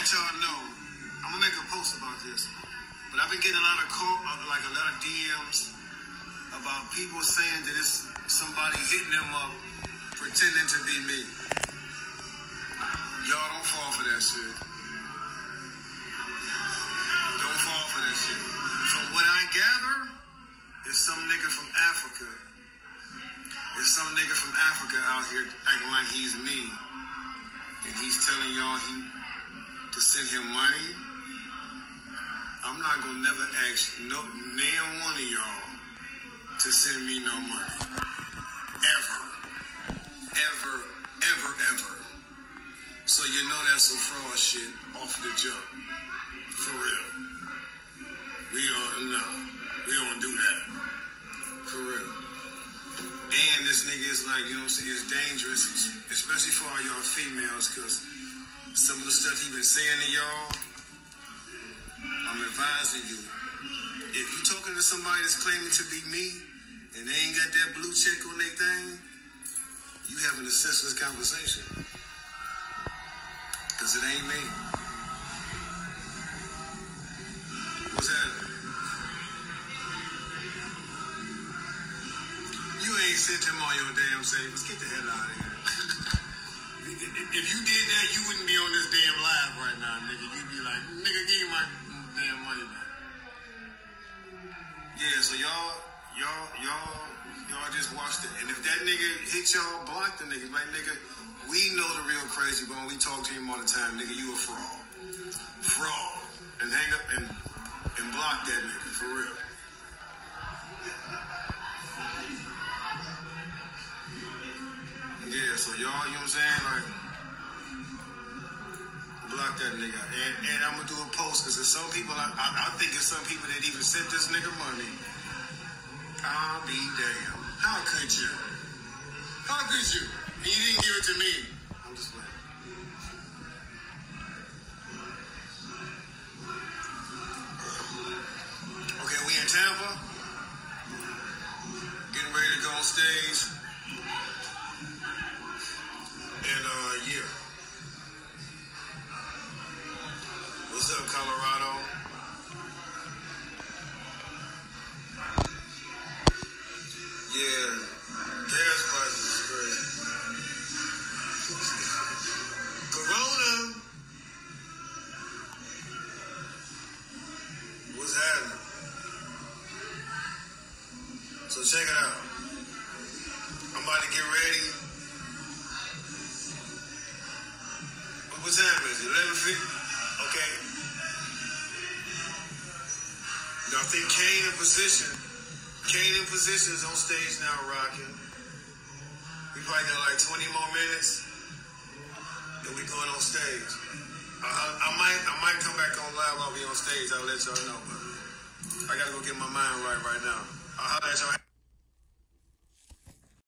let y'all know. I'm gonna make a post about this, but I've been getting a lot of DMs about people saying that it's somebody hitting them up, pretending to be me. Y'all don't fall for that shit. Don't fall for that shit. From what I gather, it's some nigga from Africa. There's some nigga from Africa out here acting like he's me. And he's telling y'all to send him money. I'm not gonna never ask name one of y'all to send me no money. Ever. Ever, ever, ever. So you know that's some fraud shit off the jump. For real. We don't do that. For real. And this nigga is like, you know what I'm saying, it's dangerous, especially for all y'all females, because some of the stuff he been saying to y'all, I'm advising you. If you talking to somebody that's claiming to be me, and they ain't got that blue check on their thing, you having a senseless conversation. Because it ain't me. What's that? You ain't sent him on your damn savings. Get the hell out of here. If you did that, you wouldn't be on this damn live right now, nigga. You'd be like, nigga, give me my damn money back. Yeah, so y'all just watched it. And if that nigga hit y'all, block the nigga. Like, nigga, we know the real Krayzie, but when we talk to him all the time, nigga, you a fraud. Fraud. And hang up and block that nigga, for real. Yeah, so y'all, you know what I'm saying? Like, block that nigga. And I'm gonna do a post, because there's some people, I think there's some people that even sent this nigga money. I'll be damned. How could you? How could you? And you didn't give it to me. I'm just playing. Okay, we in Tampa. Getting ready to go on stage. And, yeah. What's up, Colorado? Yeah, gas prices is crazy. Corona. What's happening? So check it out. I'm about to get ready. What time is it? 11:50? Okay. Now I think Kane in position is on stage now, rocking. We probably got like 20 more minutes, and we going on stage. I might come back on live while we on stage. I'll let y'all know, but I gotta go get my mind right now. I'll holler at y'all.